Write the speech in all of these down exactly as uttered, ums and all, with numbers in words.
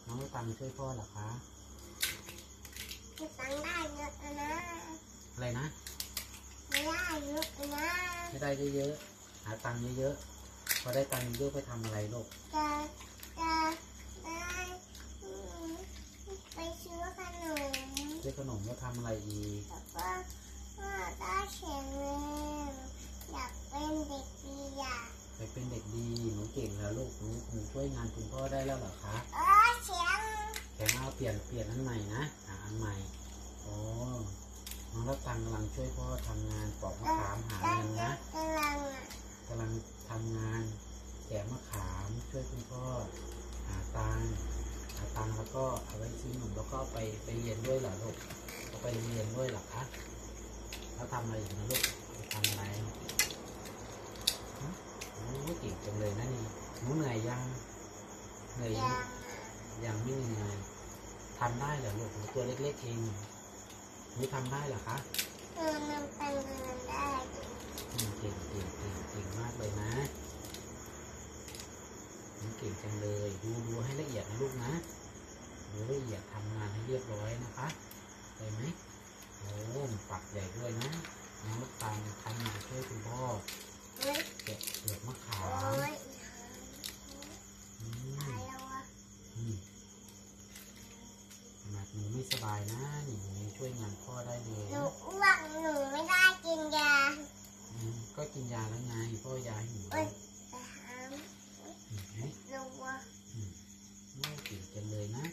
น้องตังช่วยพ่อเหรอคะตังได้เยอะนะอะไรนะไม่ได้เยอะนะไม่ได้เยอะๆหาตังค์เยอะๆพอได้ตังค์เยอะไปทำอะไรลูกจะจะได้ไปซื้อขนมซื้อขนมแล้วทำอะไรอีกแล้วก็ว่าได้แข็งแรงอยากเป็นเด็กดีอ่ะไปเป็นเด็กดีหนูเก่งแล้วลูกหนูหนูช่วยงานคุณพ่อได้แล้วเหรอคะเออเสียงแข็งเอาเปลี่ยนเปลี่ยนอันใหม่นะหาอันใหม่โอ้น้องรับตังกำลังช่วยพ่อทำงานปอกมะขามหาเงินนะกำลังกำลังทำงานแกะมะขามช่วยคุณพ่อหาตังหาตังแล้วก็เอาไว้ซื้อขนมแล้วก็ไปไปเรียนด้วยเหรอลูกเอาไปเรียนด้วยเหรอคะแล้วทำอะไรอยู่นะลูกไปทำอะไรโอ้เก่งจังเลยนะนี่หนูเหนื่อยยังเหนื่อยยังยังไม่เหนื่อยทำได้เหรอลูกหนูตัวเล็กๆเองหนูทำได้เหรอคะเออมันเป็นเงินได้เก่งเก่งเก่งเก่งมากเลยนะหนูเก่งจังเลยดูดูให้ละเอียดนะลูกนะดูละเอียดทำงานให้เรียบร้อยนะคะได้ไหมโอ้ปักใหญ่ด้วยนะน้องลูกตาลทำงานช่วยคุณพ่อเก็บเปลือกมะขามขนาดหนูไม่สบายนะหนูยังช่วยงานพ่อได้เลยหนูอ้วกหนูไม่ได้กินยาก็กินยาแล้วไงพ่อยาหิวแต่หามหนูว่าไม่เก่งจังเลยนะ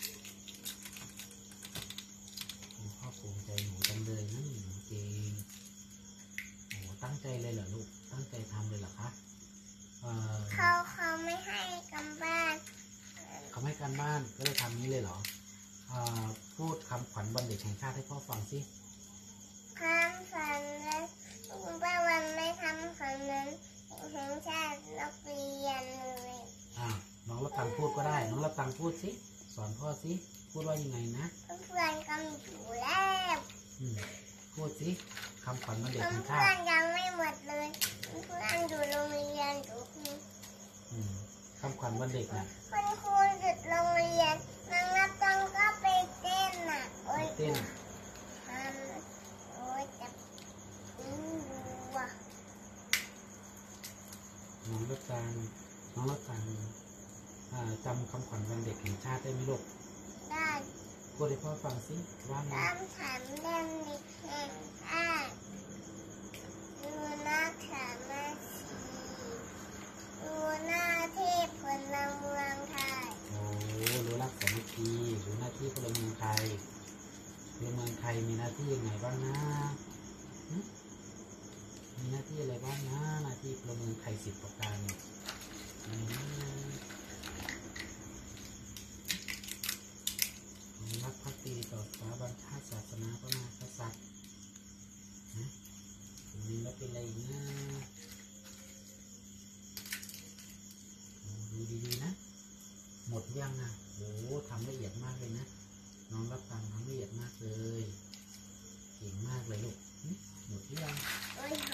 พ่อภูมิใจหนูจังเลยนะหนูเก่งโอ้ตั้งใจเลยเหรอลูกตั้งใจทำเลยเหรอคะเขาเขาไม่ให้กันบ้านเขาไม่ให้กันบ้านก็เลยทำนี้เลยเหรอพูดคำขวัญวันเด็กแห่งชาติให้พ่อฟังสิคำฝันนั้นคุณป้าวันไม่ทำฝันนั้นแห่งชาตินักเรียนเลยอ่าน้องรับตังพูดก็ได้น้องรับตังพูดสิสอนพ่อสิพูดว่ายังไงนะเพื่อนกันอยู่แล้วพูดสิคำขวัญวันเด็กแห่งชาติเพื่อนยังไม่หมดเลยเพื่อนอยู่โรงเรียนอยู่คำขวัญวันเด็กนะคุณครูหยุดโรงเรียนนางนับตังก็ไปเต้นน่ะโอ้ยเต้นโอ้ยจับนิ้วน้องรักตังน้องรักตังจำคำขวัญวันเด็กแห่งชาติได้ไหมลูกได้พูดให้พ่อฟังสิว่าไงคำถามเรื่องเด็กแห่งชาติดูหน้าสามัคคีดูหน้าที่พลเมืองไทยโอ้รู้รักสามัคคีรู้หน้าที่พลเมืองไทยพลเมืองไทยมีหน้าที่ยังไงบ้างนะมีหน้าที่อะไรบ้างนะหน้าที่พลเมืองไทยสิบประการรักภักดีต่อสถาบันชาติศาสนาพระมหากษัตริย์นะมีแล้วเป็นอะไรนะดูดีๆนะหมดยังอ่ะโอ้ทำละเอียดมากเลยนะน้องรับฟังทำละเอียดมากเลยเก่งมากเลยลูกหมดยังโอ้ย